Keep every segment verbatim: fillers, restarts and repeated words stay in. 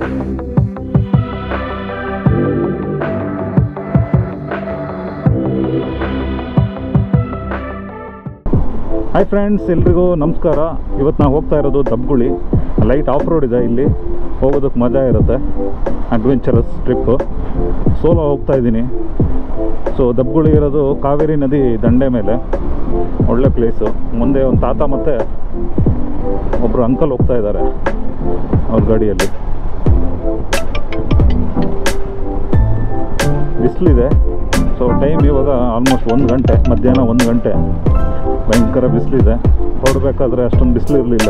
Hi friends, ಎಲ್ರಿಗೂ ನಮಸ್ಕಾರ. ಇವತ್ತು ನಾವು ಹೋಗ್ತಾ ಇರೋದು ದಬ್ಗುಳಿ. ಲೈಟ್ ಆಫ್ ರೋಡ್ ಇದೆ, ಇಲ್ಲಿ ಹೋಗೋದಕ್ಕೆ ಮಜಾ ಇರುತ್ತೆ. Adventurous trip. ಸೋಲೋ ಹೋಗ್ತಾ ಇದ್ದೀನಿ. ಸೊ ದಬ್ಗುಳಿ ಇರೋದು ಕಾವೇರಿ ನದಿ ದಂಡೆ ಮೇಲೆ, ಒಳ್ಳೆ ಪ್ಲೇಸು. ಮುಂದೆ ಒಂದು ತಾತ ಮತ್ತು ಒಬ್ಬರು ಅಂಕಲ್ ಹೋಗ್ತಾ ಇದ್ದಾರೆ ಅವ್ರ ಗಾಡಿಯಲ್ಲಿ. ಬಿಸಿಲಿದೆ. ಸೊ ಟೈಮ್ ಇವಾಗ ಆಲ್ಮೋಸ್ಟ್ ಒಂದು ಗಂಟೆ, ಮಧ್ಯಾಹ್ನ ಒಂದು ಗಂಟೆ. ಭಯಂಕರ ಬಿಸಿಲಿದೆ. ಹೊರಡಬೇಕಾದ್ರೆ ಅಷ್ಟೊಂದು ಬಿಸಿಲು ಇರಲಿಲ್ಲ,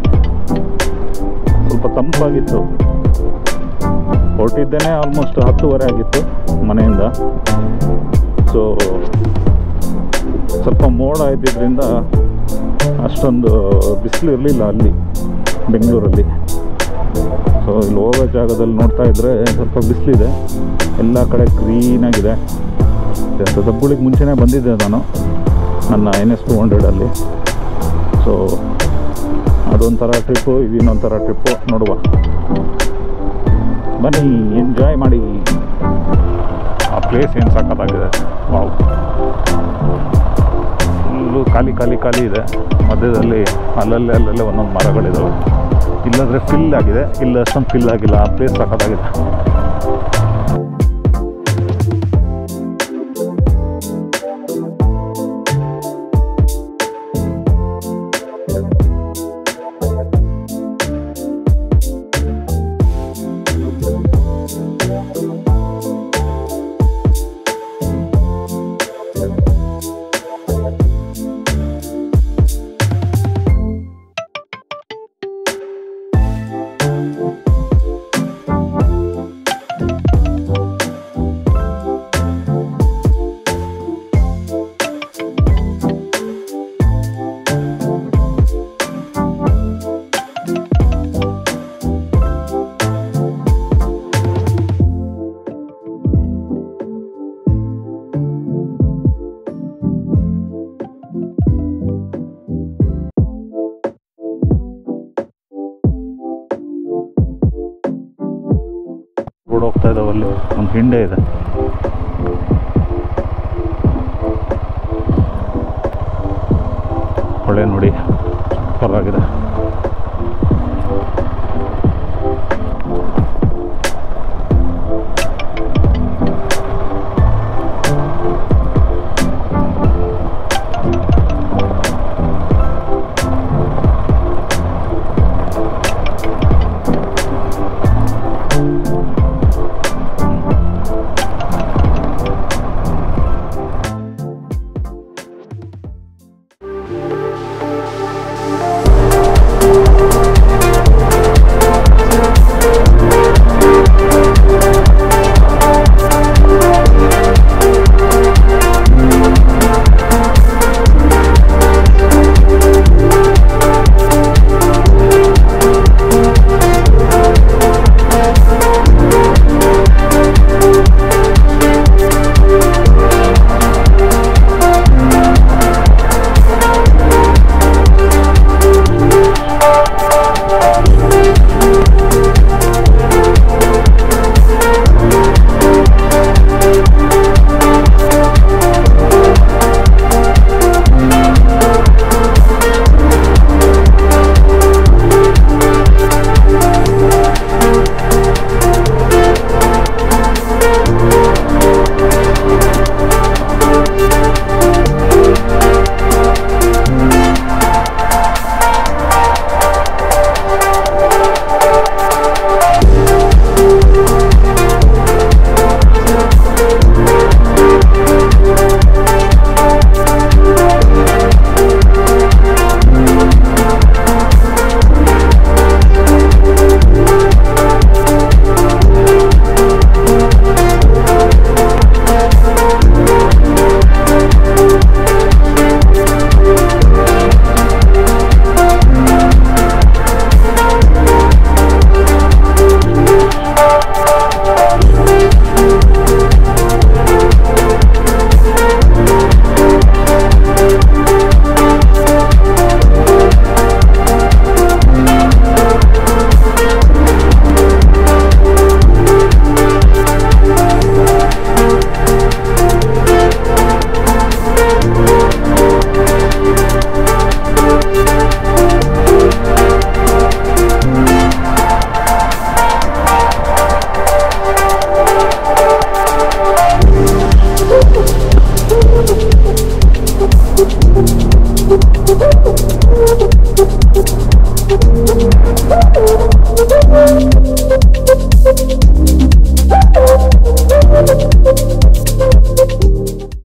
ಸ್ವಲ್ಪ ತಂಪಾಗಿತ್ತು. ಹೊರಟಿದ್ದೇನೆ ಆಲ್ಮೋಸ್ಟ್ ಹತ್ತುವರೆ ಆಗಿತ್ತು ಮನೆಯಿಂದ. ಸೊ ಸ್ವಲ್ಪ ಮೋಡ ಇದ್ದಿದ್ದರಿಂದ ಅಷ್ಟೊಂದು ಬಿಸಿಲು ಇರಲಿಲ್ಲ ಅಲ್ಲಿ ಬೆಂಗಳೂರಲ್ಲಿ. ಸೊ ಇಲ್ಲಿ ಹೋಗೋ ಜಾಗದಲ್ಲಿ ನೋಡ್ತಾ ಇದ್ದರೆ ಸ್ವಲ್ಪ ಬಿಸಿಲಿದೆ, ಎಲ್ಲ ಕಡೆ ಗ್ರೀನಾಗಿದೆ. ದಬ್ಗುಳಿಗೆ ಮುಂಚೆನೇ ಬಂದಿದ್ದೆ ನಾನು ನನ್ನ ಎನ್ ಎಸ್ ಟು ಹಂಡ್ರೆಡಲ್ಲಿ. ಸೊ ಅದೊಂಥರ ಟ್ರಿಪ್ಪು, ಇದು ಇನ್ನೊಂಥರ ಟ್ರಿಪ್ಪು. ನೋಡುವ, ಬನ್ನಿ ಎಂಜಾಯ್ ಮಾಡಿ. ಆ ಪ್ಲೇಸ್ ಏನು ಸಖತ್ತಾಗಿದೆ. ವಾವ್, ಫುಲ್ಲು ಖಾಲಿ ಖಾಲಿ ಖಾಲಿ ಇದೆ. ಮಧ್ಯದಲ್ಲಿ ಅಲ್ಲಲ್ಲೇ ಅಲ್ಲಲ್ಲೇ ಒಂದೊಂದು ಮರಗಳಿದ್ದಾವೆ. ಇಲ್ಲಾಂದರೆ ಫಿಲ್ ಆಗಿದೆ, ಇಲ್ಲ ಅಷ್ಟೊಂದು ಫಿಲ್ ಆಗಿಲ್ಲ. ಆ ಪ್ಲೇಸ್ ಸಖತ್ತಾಗಿದೆ. ರೋಡ್ ಹೋಗ್ತಾ ಇದ್ದಾವಲ್ಲಿ ಒಂದು ಹಿಂಡೆ ಇದೆ. ಹೊಳೆ ನೋಡಿ, ಸೂಪರ್ ಆಗಿದೆ.